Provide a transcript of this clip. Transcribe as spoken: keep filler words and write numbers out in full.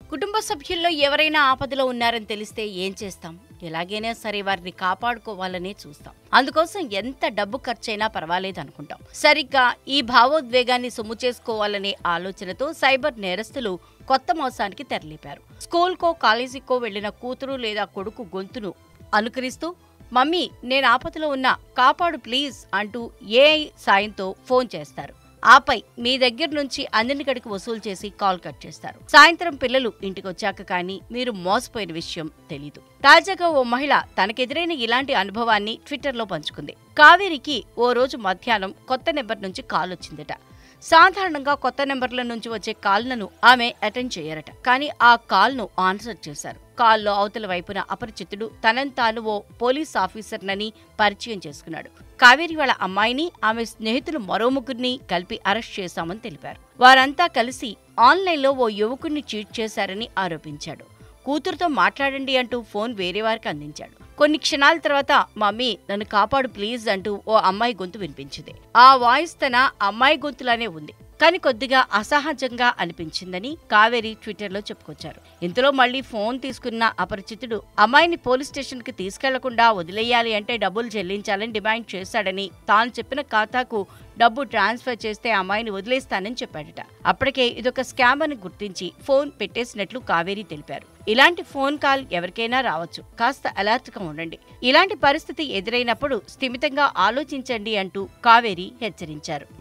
కుటుంబ సభ్యుల్లో ఎవరైనా ఆపదలో ఉన్నారని తెలిస్తే ఏం చేస్తాం? ఎలాగైనా సరే వారిని కాపాడుకోవాలనే చూస్తాం. అందుకోసం ఎంత డబ్బు ఖర్చైనా పర్వాలేదు అనుకుంటాం. సరిగ్గా ఈ భావోద్వేగాన్ని సొమ్ము చేసుకోవాలనే ఆలోచనతో సైబర్ నేరస్తులు కొత్త మోసానికి తెరలేపారు. స్కూల్కో కాలేజీకో వెళ్లిన కూతురు లేదా కొడుకు గొంతును అనుకరిస్తూ మమ్మీ నేను ఆపదలో ఉన్నా కాపాడు ప్లీజ్ అంటూ ఏఐ సాయంతో ఫోన్ చేస్తారు. ఆపై మీ దగ్గర నుంచి అందిన గడికి వసూలు చేసి కాల్ కట్ చేస్తారు. సాయంత్రం పిల్లలు ఇంటికొచ్చాక కానీ మీరు మోసపోయిన విషయం తెలీదు. తాజాగా ఓ మహిళ తనకెదురైన ఇలాంటి అనుభవాన్ని ట్విట్టర్లో పంచుకుంది. కావేరికి ఓ రోజు మధ్యాహ్నం కొత్త నెంబర్ నుంచి కాల్ వచ్చిందట. సాధారణంగా కొత్త నెంబర్ల నుంచి వచ్చే కాల్లను ఆమె అటెండ్ చేయరట. కానీ ఆ కాల్ను ఆన్సర్ చేశారు. కాల్లో అవతల వైపున అపరిచితుడు తనను తాను ఓ పోలీస్ ఆఫీసర్నని పరిచయం చేసుకున్నాడు. కావేరి వాళ్ళ అమ్మాయిని, ఆమె స్నేహితులు మరో ముగ్గురిని కలిపి అరెస్ట్ చేశామని తెలిపారు. వారంతా కలిసి ఆన్లైన్లో ఓ యువకుడిని చీట్ చేశారని ఆరోపించాడు. కూతురుతో మాట్లాడండి అంటూ ఫోన్ వేరే వారికి అందించాడు. కొన్ని క్షణాల తర్వాత మమ్మీ నన్ను కాపాడు ప్లీజ్ అంటూ ఓ అమ్మాయి గొంతు వినిపించింది. ఆ వాయిస్ తన అమ్మాయి గొంతులానే ఉంది, కానీ కొద్దిగా అసహజంగా అనిపించిందని కావేరి ట్విట్టర్లో చెప్పుకొచ్చారు. ఇంతలో మళ్లీ ఫోన్ తీసుకున్న అపరిచితుడు అమ్మాయిని పోలీస్ స్టేషన్ కి తీసుకెళ్లకుండా వదిలేయాలి అంటే డబ్బులు చెల్లించాలని డిమాండ్ చేశాడని, తాను చెప్పిన ఖాతాకు డబ్బు ట్రాన్స్ఫర్ చేస్తే అమ్మాయిని వదిలేస్తానని చెప్పాడట. అప్పటికే ఇదొక స్కామ్ అని గుర్తించి ఫోన్ పెట్టేసినట్లు కావేరి తెలిపారు. ఇలాంటి ఫోన్ కాల్ ఎవరికైనా రావచ్చు, కాస్త అలర్ట్ గా ఉండండి. ఇలాంటి పరిస్థితి ఎదురైనప్పుడు స్థిమితంగా ఆలోచించండి అంటూ కావేరి హెచ్చరించారు.